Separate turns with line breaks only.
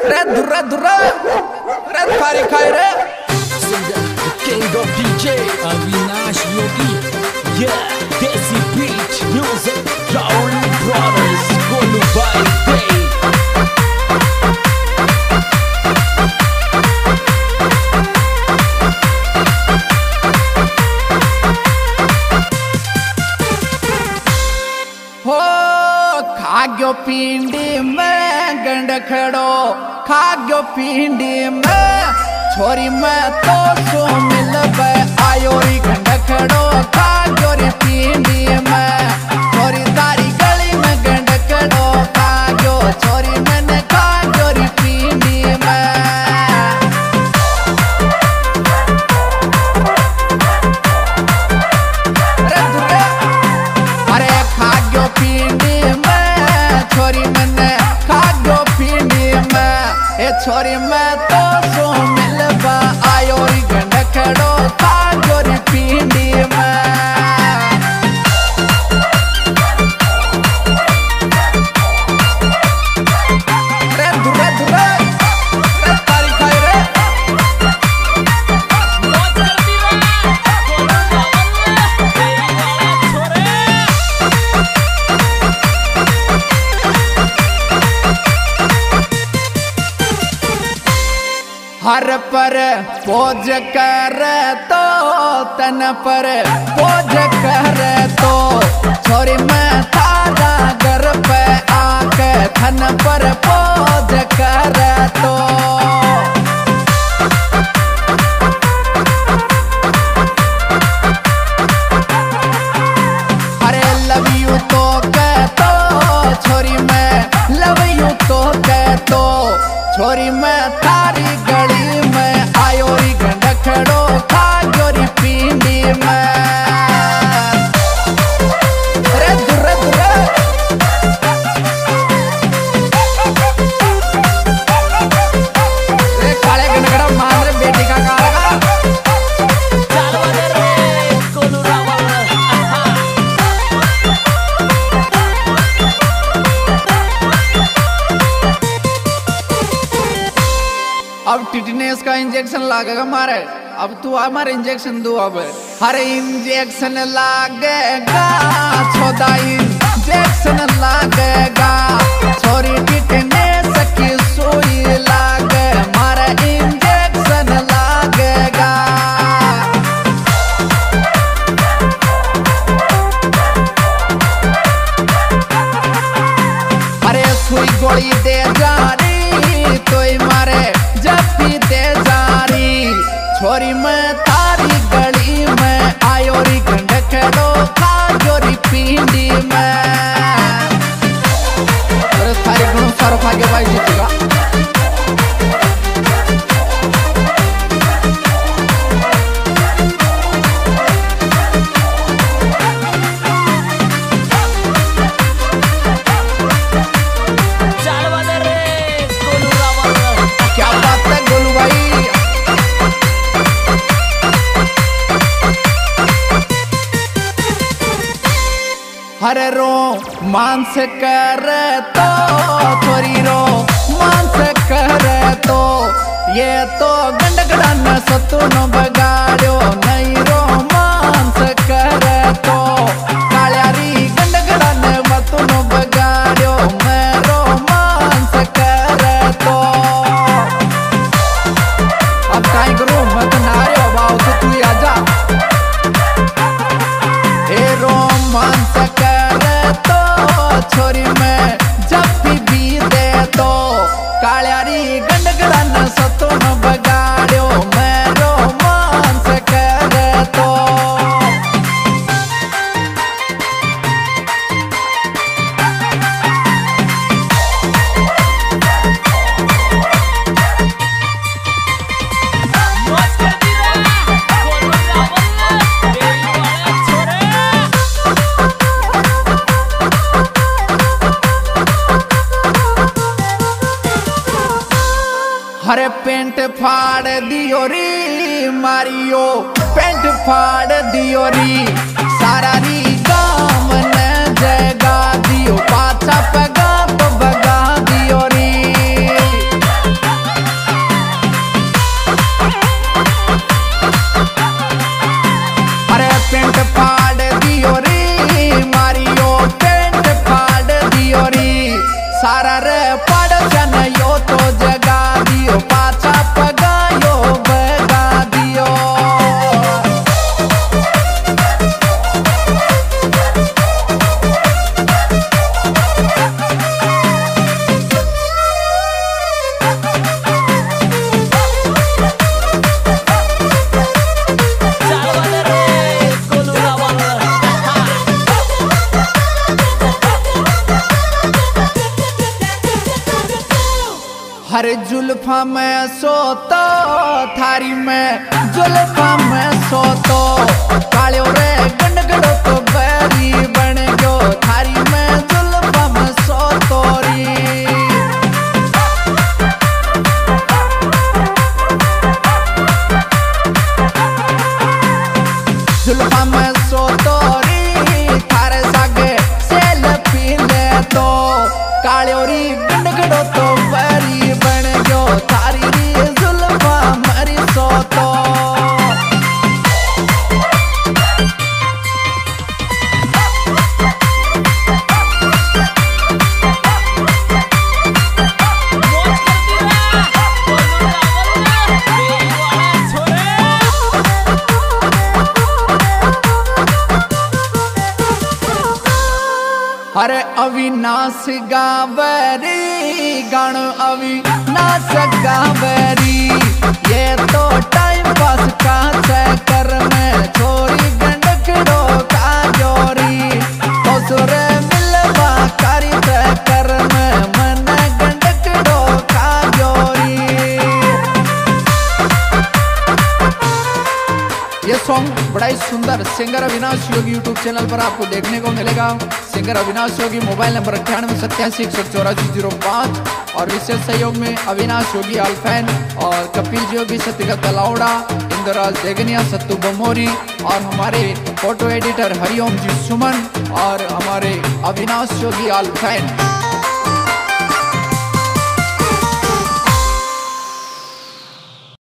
Red Party Kaire.
The king of DJ Avinash Yogi. Yeah, Desi Beach Music. Rowley Brothers. Golu by day.
हो खाग्यो पिंडी में गंड खड़ो, खाग्यो पिंडी में छोरी में तो सो मिलबे आयो री गंड खड़ो, खाग्यो री पिंडी में छोरी तारी गली में गंड खड़ो, खाग्यो छोरी मैंने खाग्यो री पिंडी में। छोरी में तो सो मिलबा आयो री गंड खड़ो, खाग्यो री पिंडी में। रे दुरे तारी खाई रे। हर पर पोज कर तो तन पर पोज कर तो छोरी में थारा घर पे आके थन पर पोज कर तो। अरे लव यू तो कह तो छोरी में लव यू तो कह तो छोरी में थारी गली में आयो री गंड खड़ो, खाग्यो री पिंडी में। रे दुरे रे काले गनगड़ा मान रे बेटी का काला। अब टिटनेस का इंजेक्शन लागेगा मारे, अब तू हमारे इंजेक्शन दो। अब हर इंजेक्शन लागेगा, छोदा इंजेक्शन लागेगा, छोरी टिटनेस की सुई लागे, मारे इंजेक्शन लागेगा। अरे सुई गोली दे जा रही तो मारे जब दे जारी, छोरी में थारी गली में आयो री गंड खड़ो, खाग्यो री पिंडी में। अरे थारी गुण सारो खागे भाई जीतेगा। क्या बात है गोलू भाई। हरे रो मांस कर तो छोरी रो मांस कर तो ये तो गंडगड़ा न सतुनो बगाड़ो, नहीं रो मांस कर तो काल्यारी गंडगड़ा न मतुनो बगाड़ो, मैं रो मांस कर तो। अब काई करूं मत नारियो बाऊ तो तू आजा। ए रोमांस कर तो छोरी में जब भी दे तो काल्यारी गंडगड़ा न सतुन बगाड़ो, मैं रोमांस कर तो। हरे पेंट फाड़ दियो री मारियो, पेंट फाड़ दियो री सारा री गाम न जगा दियो, पाछा पगा तो बगा दियो री। हर जुल्फा में सोतो थारी में जुल्फा में सोतो कालियो रे गंडगड़ो तो बैरी बन गयो थारी में जुल्फा में सोतो री जुल्फा में सोतो री थारे सागे सेल पी ले तो कालियो री गंडगड़ो तो बैरी बन गयो थारी री जुल्फा मरी सोतो अरे अविनाश गावरी गानो अविनाश गावरी ये तो टाइम पास का कर में छोरी गंडकड़ो का जोरी कसुरे मिलवा कारी कर में मन गंडकड़ो का जोरी। ये सॉन्ग बड़ा ही सुंदर singer Avinash Yogi YouTube channel पर आपको देखने को मिलेगा। Singer Avinash Yogi mobile number 9887818405 और विशेष सहयोग में अविनाश योगी आलफैन और कपिल योगी सत्यगत अलाउडा इंद्रराज देगनिया सत्तू बमोरी और हमारे फोटो एडिटर हरिओम जी सुमन और हमारे अविनाश योगी आलफैन।